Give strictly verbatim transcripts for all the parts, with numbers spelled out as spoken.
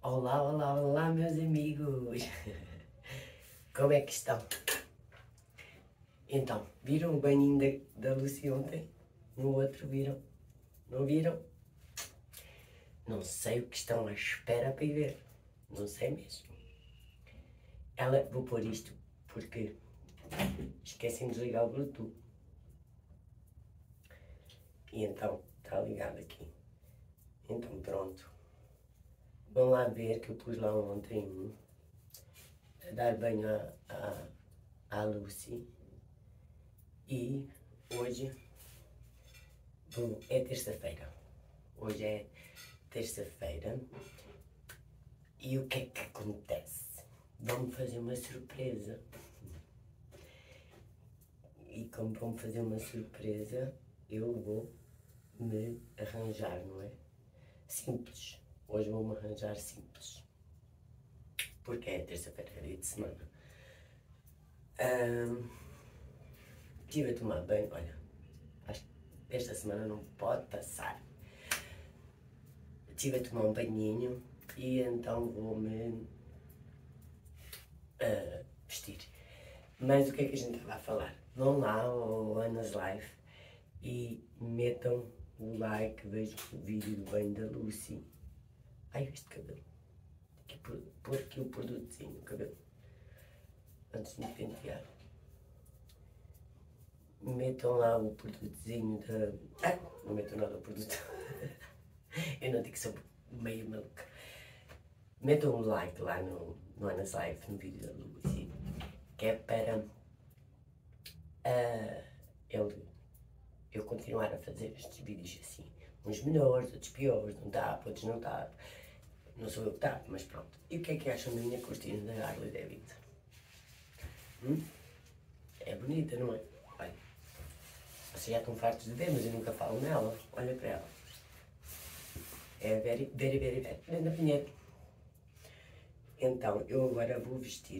Olá, olá, olá, meus amigos! Como é que estão? Então, viram o banhinho da, da Lucy ontem? No outro viram? Não viram? Não sei o que estão à espera para ir ver. Não sei mesmo. Ela, vou pôr isto porque esqueci de desligar o Bluetooth. E então, está ligado aqui. Então pronto. Vão lá ver que eu pus lá ontem a dar banho à, à, à Lucy. E hoje bom, é terça-feira. Hoje é terça-feira. E o que é que acontece? Vão-me fazer uma surpresa. E como vão-me fazer uma surpresa, eu vou me arranjar, não é? Simples. Hoje vou-me arranjar simples. Porque é terça-feira, é dia de semana. Um, estive a tomar banho, olha, acho que esta semana não pode passar. Estive a tomar um banhinho e então vou-me uh, vestir. Mas o que é que a gente estava a falar? Vão lá ao Ana's Life e metam o like, vejam o vídeo do banho da Lucy. Ai, este cabelo. Aqui, por, por aqui o produtozinho, o cabelo. Antes de me pentear. Metam lá o produtozinho da... Ah, não metam nada o produto. Eu não digo que sou meio maluca. Metam um like lá no, no Ana's Life, no vídeo da Lucy, que é para uh, ele, eu continuar a fazer estes vídeos assim. Uns melhores, outros piores, não tapo, outros não tapo. Não sou eu que tapo, mas pronto. E o que é que acham da minha cortina da Harley Davidson? Hum? É bonita, não é? Olha, vocês já estão fartos de ver, mas eu nunca falo nela. Olha para ela. É very, very, very, very. Grande punheta. Então, eu agora vou vestir.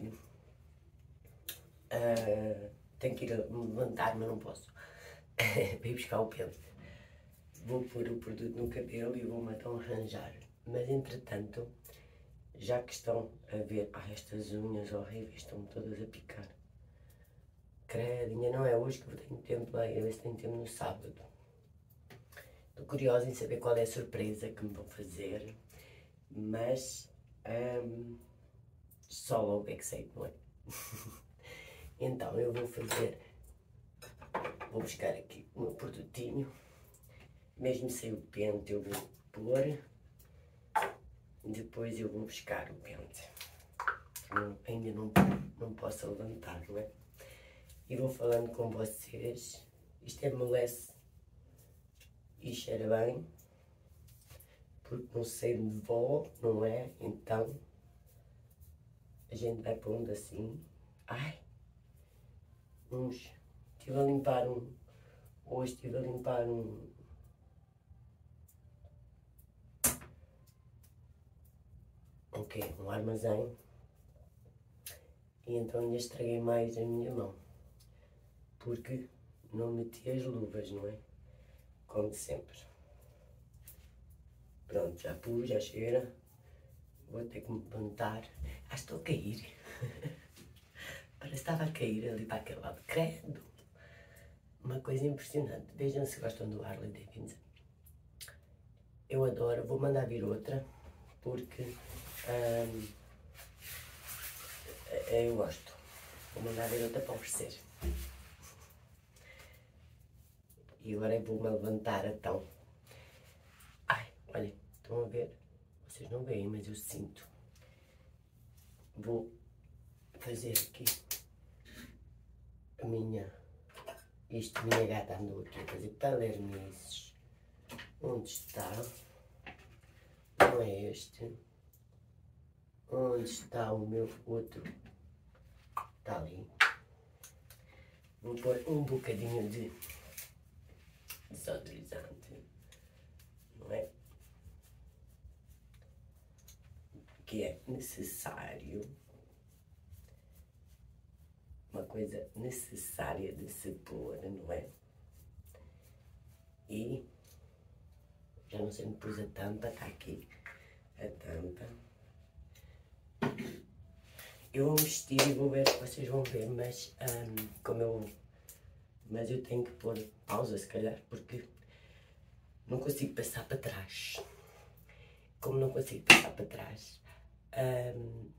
Uh, tenho que ir a me levantar, mas não posso. Para ir buscar o pente. Vou pôr o produto no cabelo e vou-me então arranjar. Mas entretanto, já que estão a ver, ah, estas unhas horríveis estão todas a picar. Credinha, não é hoje que eu tenho tempo lá, eu ver se tenho tempo no sábado. Estou curiosa em saber qual é a surpresa que me vão fazer, mas um, só logo é que sei, não é? Então eu vou fazer, vou buscar aqui o meu produtinho, mesmo sem o pente eu vou pôr, depois eu vou buscar o pente, não, ainda não, não posso levantar, não é? E vou falando com vocês, isto é molesse e cheira bem, porque não sei de vó, não é? Então a gente vai pondo assim, ai, uns, estive a limpar um, hoje estive a limpar um, um quê? Um armazém, e então ainda estraguei mais a minha mão, porque não meti as luvas, não é? Como sempre. Pronto, já pus, já cheira. Vou ter que me levantar. Ah, estou a cair. Parece que estava a cair ali para aquele lado. Credo. Uma coisa impressionante. Vejam se gostam do Harley Davidson. Eu adoro. Vou mandar vir outra. Porque hum, eu gosto. Vou mandar vir outra para oferecer. E agora vou-me levantar então. Ai, olhem, estão a ver? Vocês não veem, mas eu sinto. Vou fazer aqui a minha... Isto, minha gata andou aqui a fazer palermices. Onde está? Não é este. Onde está o meu outro? Está ali. Vou pôr um bocadinho de desodorizante, não é? Que é necessário, uma coisa necessária de se pôr, não é? E já não sei onde pus a tampa, está aqui a tampa. Eu vou vestir e vou ver, vocês vão ver, mas um, como eu... Mas eu tenho que pôr pausa, se calhar, porque não consigo passar para trás. Como não consigo passar para trás, um,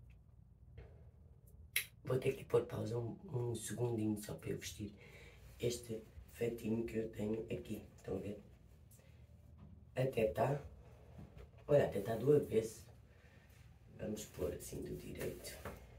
vou ter que pôr pausa um, um segundinho só para eu vestir este fatinho que eu tenho aqui. Estão a ver? Até está... Olha, até está do avesso. Vamos pôr assim do direito.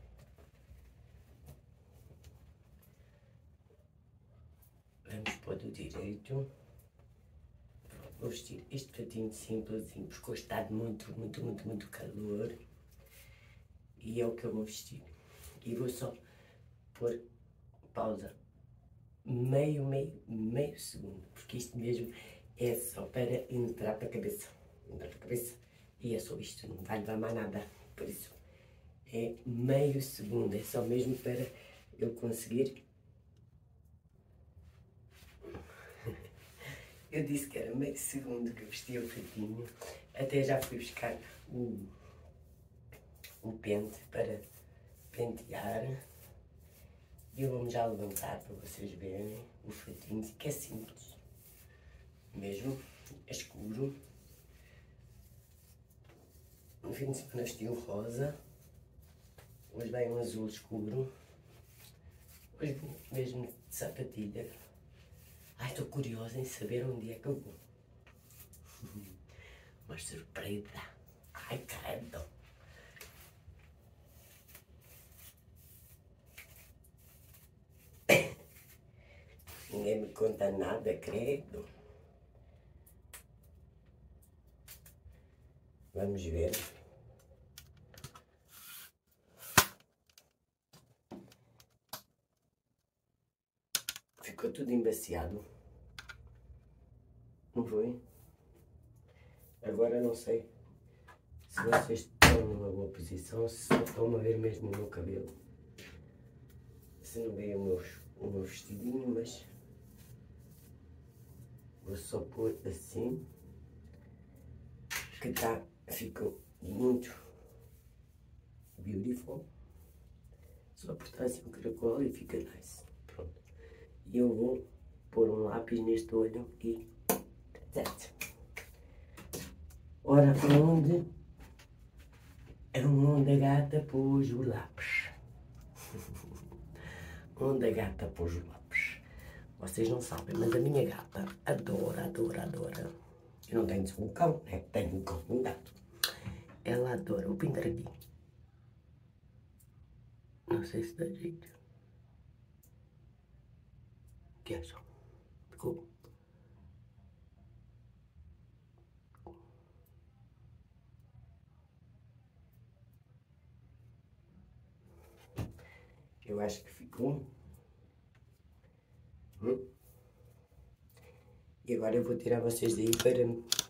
Vamos pôr do direito. Vou vestir este fatinho simplesinho, porque hoje está muito, muito, muito, muito calor. E é o que eu vou vestir. E vou só pôr pausa meio, meio, meio segundo. Porque isto mesmo é só para entrar para a cabeça. Entrar para a cabeça. E é só isto, não vai levar mais nada. Por isso, é meio segundo. É só mesmo para eu conseguir. Eu disse que era meio segundo que eu vestia o fatinho. Até já fui buscar o, o pente para pentear. E eu vou-me já levantar para vocês verem o fatinho, que é simples. Mesmo, é escuro. No fim de semana vesti um rosa. Hoje vai um azul escuro. Hoje vou mesmo de sapatilha. Ai, estou curiosa em saber onde é que eu vou. Uma surpresa. Ai, credo. Ninguém me conta nada, credo. Vamos ver. Ficou tudo embaciado. Não foi? Agora não sei se vocês estão numa boa posição, se só estão a ver mesmo o meu cabelo. Se não veem o meu, o meu vestidinho, mas vou só pôr assim, que tá, ficou muito beautiful. Só apertar assim o caracol e fica nice. Pronto. E eu vou pôr um lápis neste olho e... Certo. Ora, onde? Onde a gata pôs o lápis? Onde a gata pôs o lápis? Vocês não sabem, mas a minha gata adora, adora, adora. Eu não tenho só um cão, né? Tenho um cão e um gato. Ela adora. Vou pintar aqui. Não sei se dá jeito. O que acham? Ficou? Eu acho que ficou. Hum? E agora eu vou tirar vocês daí para,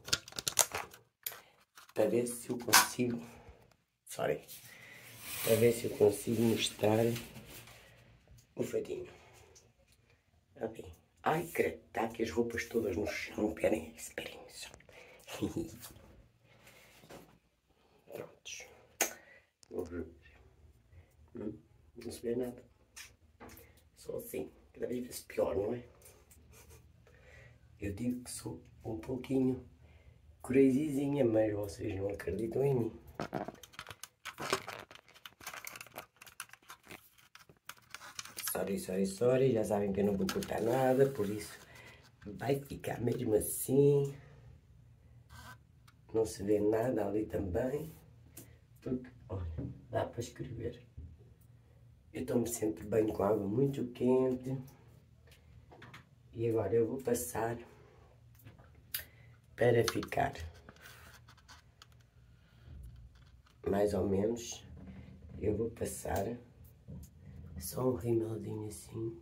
para ver se eu consigo. Sorry. Para ver se eu consigo mostrar o fatinho. Ok. Ai, credo, está aqui as roupas todas no chão. Esperem, esperem só. Prontos. Vou ver. Hum, não se vê nada. Só assim. Cada vez vê-se pior, não é? Eu digo que sou um pouquinho crazyzinha, mas vocês não acreditam em mim. Sorry, sorry, sorry. Já sabem que eu não vou cortar nada, por isso vai ficar mesmo assim. Não se vê nada ali também. Porque, olha, dá para escrever. Eu tomo sempre banho com água muito quente. E agora eu vou passar para ficar mais ou menos. Eu vou passar só um rimelzinho assim.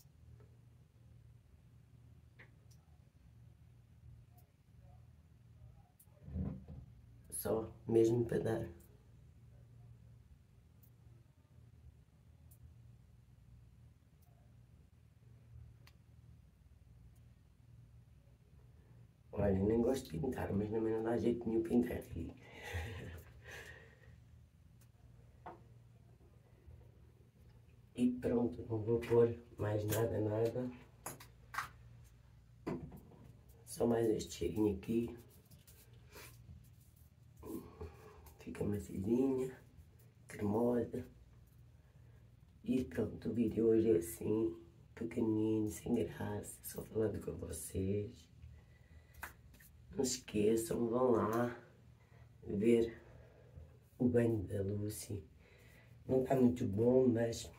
Só mesmo para dar. Olha, nem gosto de pintar, mas também não dá jeito nenhum pintar aqui. E pronto, não vou pôr mais nada, nada. Só mais este cheirinho aqui. Fica maciozinha, cremosa. E pronto, o vídeo hoje é assim, pequenino, sem graça, só falando com vocês. Não se esqueçam, vão lá ver o banho da Lucy. Não está muito bom, mas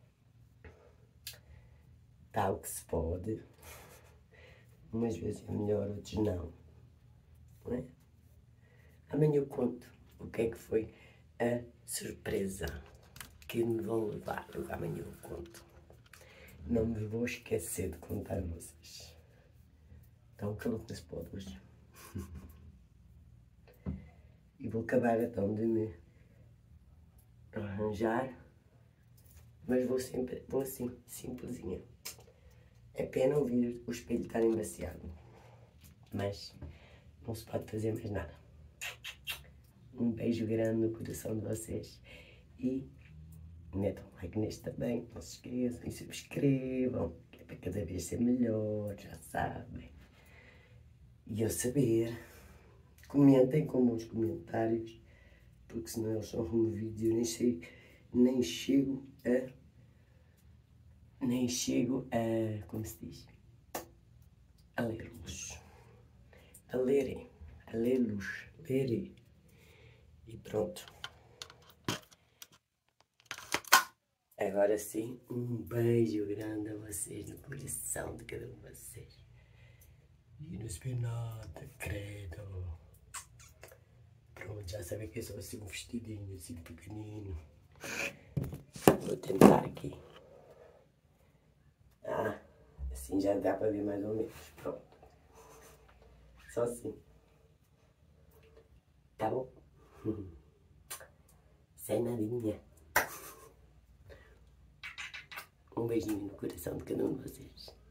está o que se pode. Umas vezes é melhor, outros não. Não é? Amanhã eu conto o que é que foi a surpresa que me vão levar. Amanhã eu conto. Não me vou esquecer de contar a vocês. Então, que não se pode hoje. E vou acabar então de me arranjar. Mas vou sempre, vou assim, simplesinha. É pena ouvir o espelho estar embaciado. Mas não se pode fazer mais nada. Um beijo grande no coração de vocês. E metam like neste também. Não se esqueçam e subscrevam. Que é para cada vez ser melhor, já sabem. E eu saber. Comentem com bons comentários. Porque senão eles são removidos e eu nem sei, nem chego a... Nem chego a... Como se diz? A ler-los. A lerem. A ler-los. Lerem. E pronto. Agora sim, um beijo grande a vocês no coração de cada um de vocês. E não se vê nada, credo. Pronto, já sabem que eu sou assim um vestidinho, assim pequenino. Vou tentar aqui. Ah, assim já dá para ver mais ou menos. Pronto. Só assim. Tá bom? Sem nadinha. Um beijinho no coração de cada um de vocês.